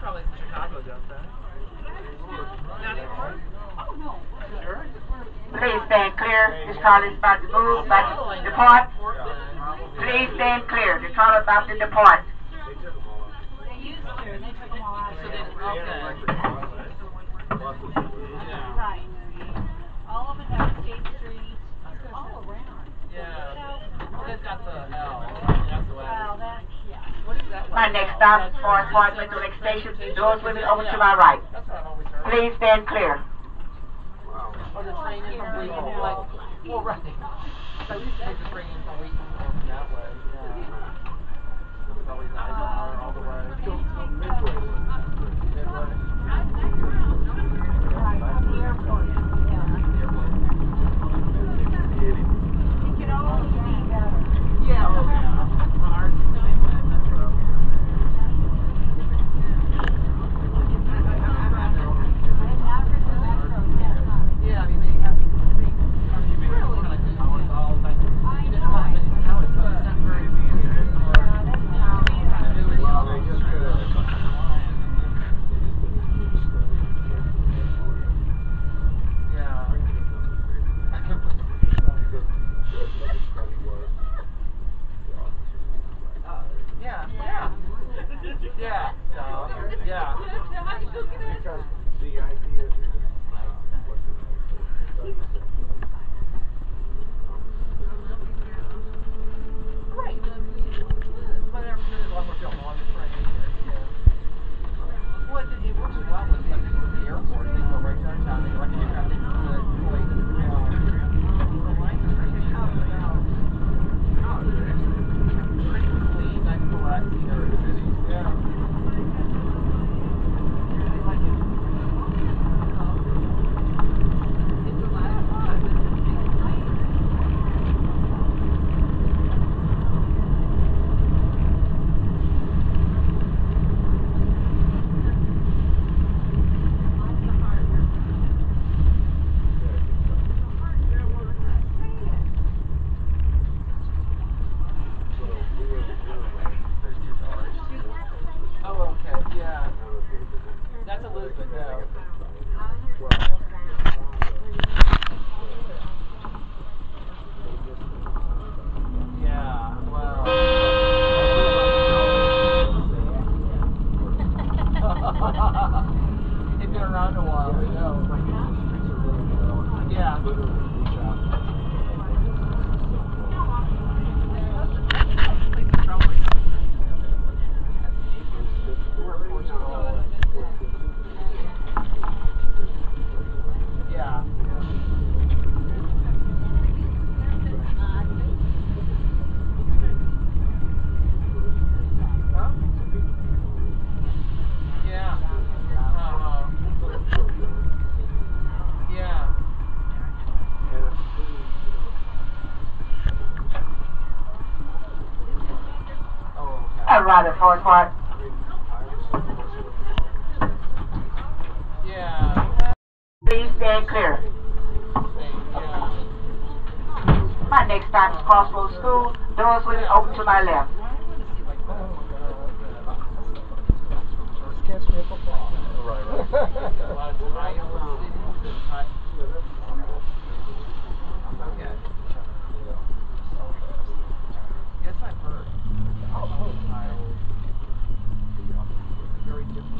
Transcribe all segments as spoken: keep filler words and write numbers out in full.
probably Chicago does that. Not anymore? Oh, no. Sure? Please stand clear. This trolley is about to move, about to depart. Please stand clear. The trolley is about to depart. They used to. They took them all out. So they, okay. Yeah. Right. All of it down State Street. All around. Yeah. Well, they've got the L. That's the way. Well, that, yeah. What is that? My next stop is Forest Park Metro Lake Station. Doors will be over to my right. That's what I've always heard. Please stand clear. Or the train in from Wheaton, like, well, right. So I used to take the train in from Wheaton and that way. Yeah. It's always nice all the way. Midway. Right, from the airport. Yeah. It could always be better. Yeah, oh, yeah. Ours is the same way. That's right. Yeah, I mean, they have to really kind of do it all. Like, it's not, it's how it's not very consistent or kind of do it all. Yeah. Yeah, yeah. Yeah, so, yeah. Because the idea is Right. But there's a lot more people on the train. Yeah. Well, it, it works well with like with the airport. They go right downtown. They go right to the traffic. The point. The lines are pretty good. Oh, pretty clean. Nice, relaxed scenery. Yeah. Oh, okay, yeah. That's Elizabeth, though. Yeah, well. They've been around a while, I know. Yeah. Yeah. Huh? Yeah. Uh-huh. Yeah. Oh, okay. I'd rather Forest Park. Yeah. Please stand clear. Yeah. My next stop is Crossroads School. Doors will be open to my left. Yes, I've heard. Very different.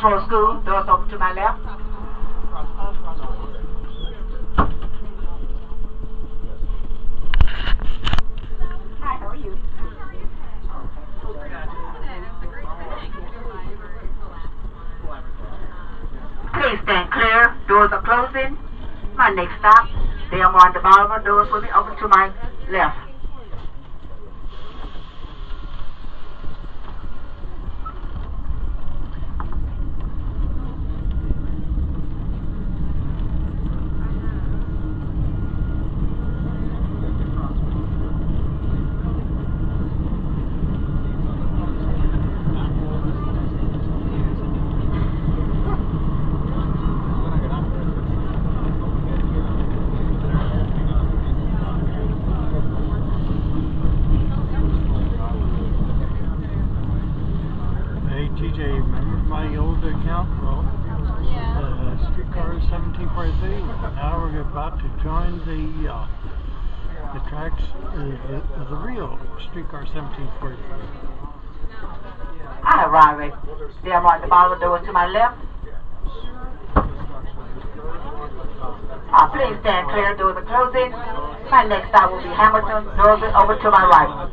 Crossroads School, doors open to my left. Hi, how are you? Please stand clear. Doors are closing. My next stop, Delmar and Delmar. Doors will be open to my left. seventeen forty-three. Now we're about to join the uh, the tracks of the, of the real Streetcar seventeen forty-three. I arrive at Delmar at the bottom of the doors to my left. Uh, please stand clear. Doors are closing. My next stop will be Hamilton. Doors are over to my right.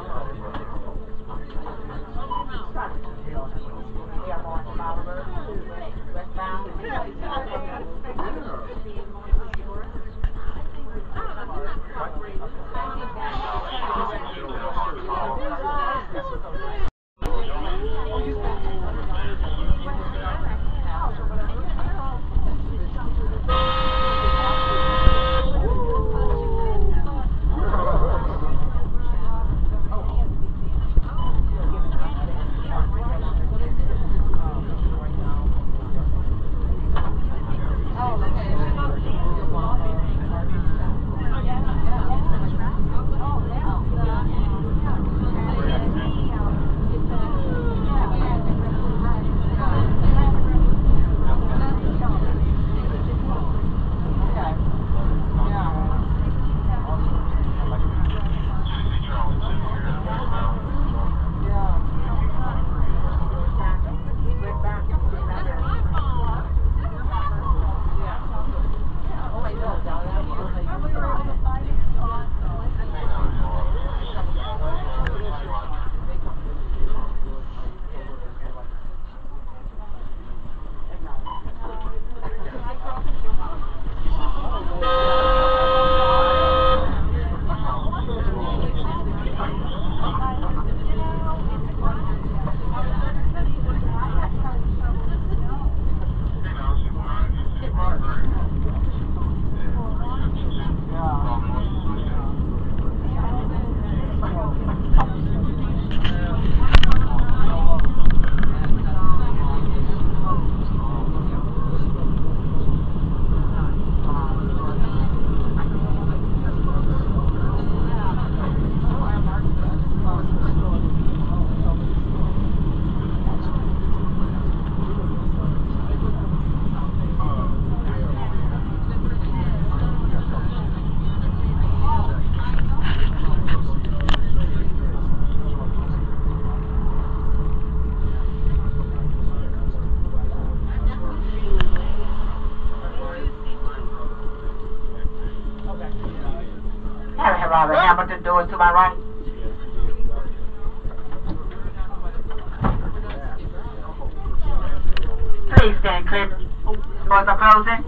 Robert Hamilton, doors to my right. Please stand clear. Doors are closing.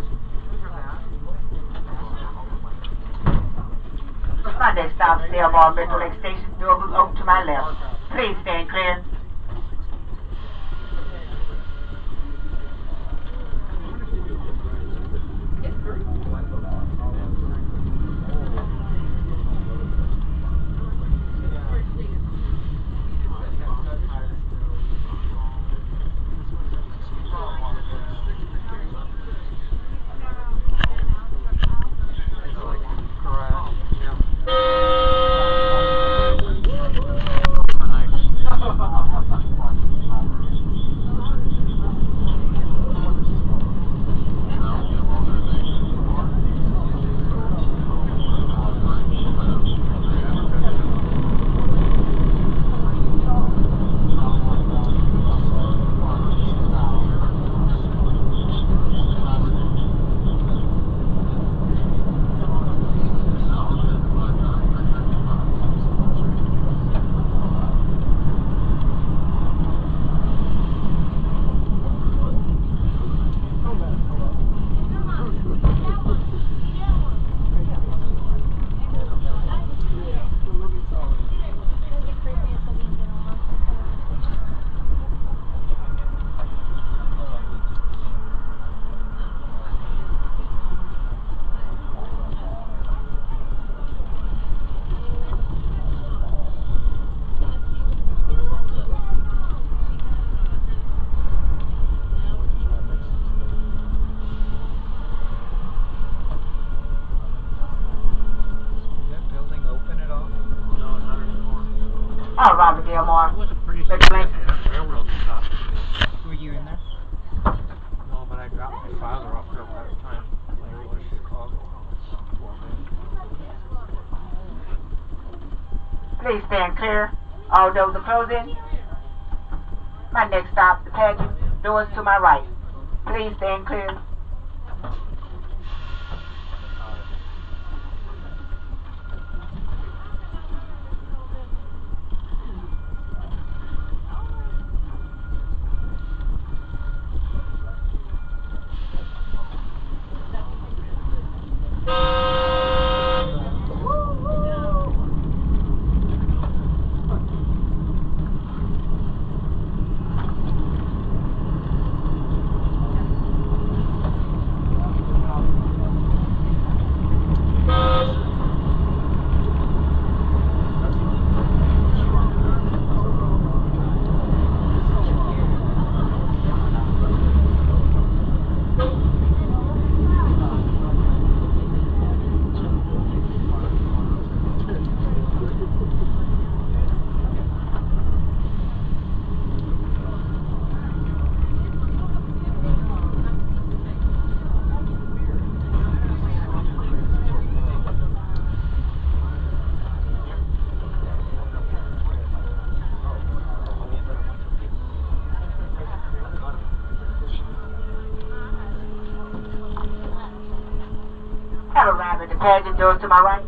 My next stop is Delmar Metro Lake Station. Door will open to my left. Please stand clear. father off there at the time. Larry was Chicago. Please stand clear. All doors are closing. My next stop, the pageant. Doors to my right. Please stand clear. Have arrived at the pageant. Doors to my right.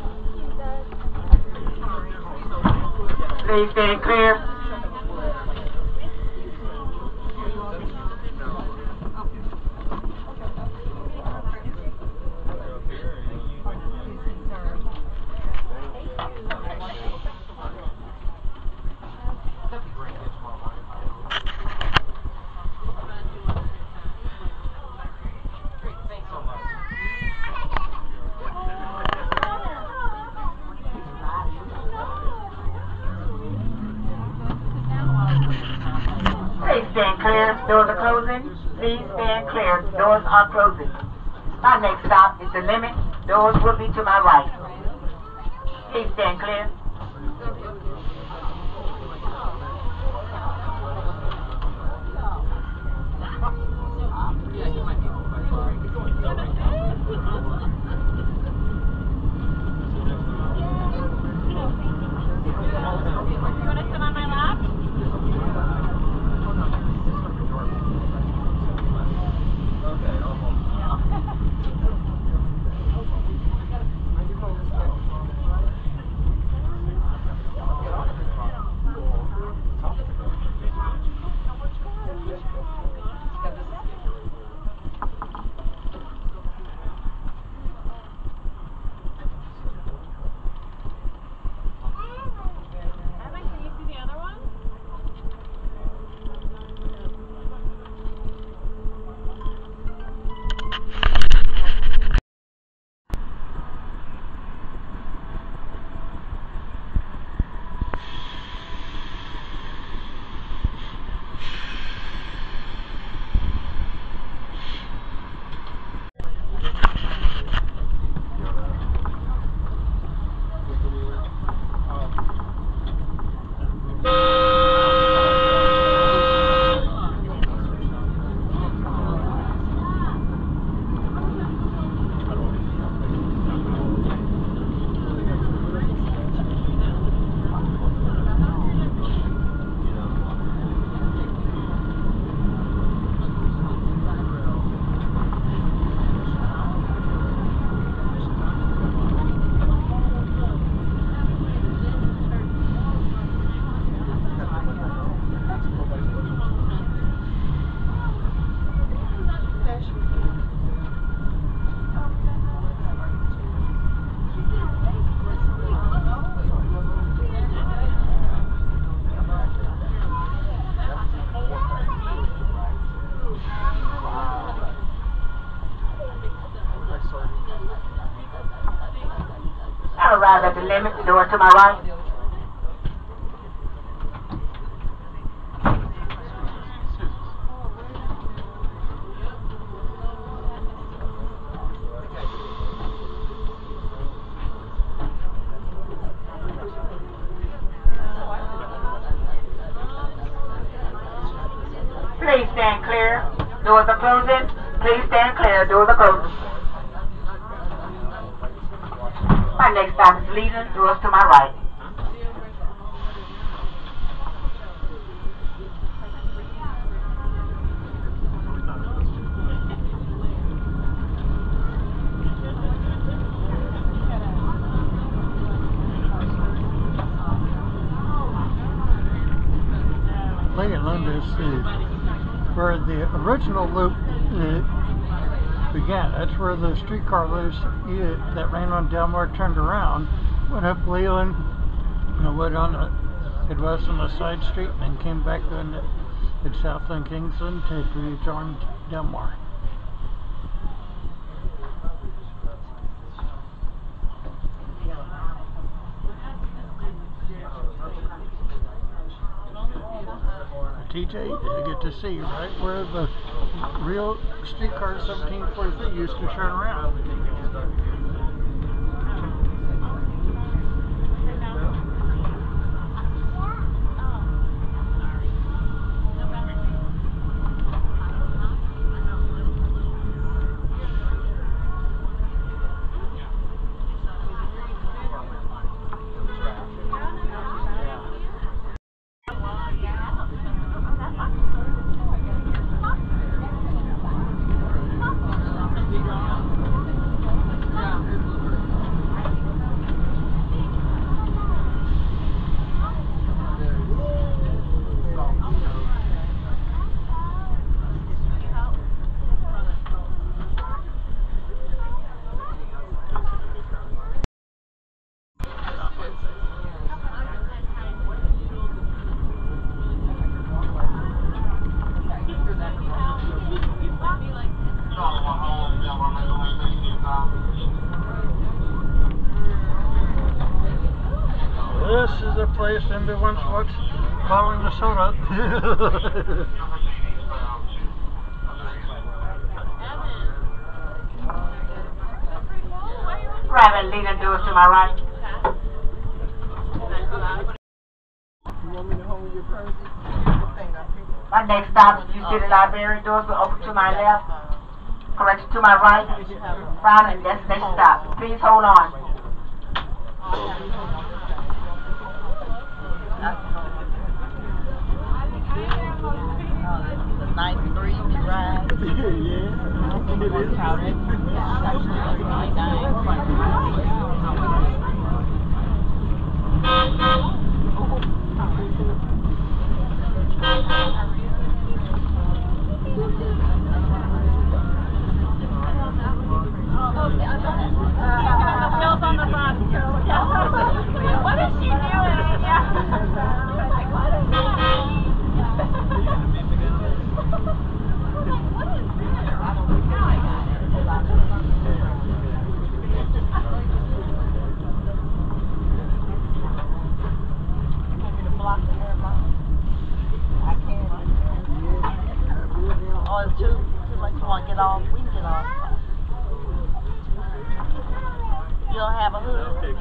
Please stand clear. Please stand clear. Doors are closing. Please stand clear. Doors are closing. My next stop is the limit. Doors will be to my right. Please stand clear. I arrived at the limit. Door to my right. Please stand clear. Doors are closing. Please stand clear. Doors are closing. My next stop is Legion. Doors to my right. Leland is uh, where the original loop uh, began. That's where the streetcar loops uh, that ran on Delmar turned around, went up Leland, and went on the, it was on the side street, and then came back on the, at Southland Kingsland to rejoin Delmar. T J, you get to see right where the real streetcar seventeen forty-three used to turn around. This is a place anybody once watched following the soda. Private leader, doors to my right. You want me to hold your purse? My next stop is you see the library. Doors will open to my left. Correction, to my right. Final and destination stop. Please hold on. It's a nice breezy ride. Yeah, it is. What is she doing? Yeah. Oh, it's too, too much. You want to get off? We can get off. You don't have a hood?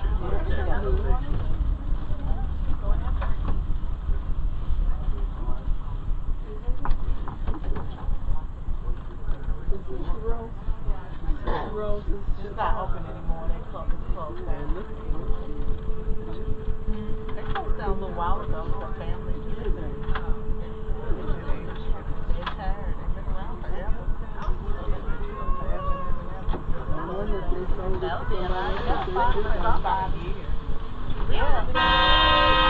It's not open anymore. They closed, it's closed down. They closed down a little while ago. The family lives there. They're tired. They've been around forever. That'll be a lot. Yeah, five years. Yeah.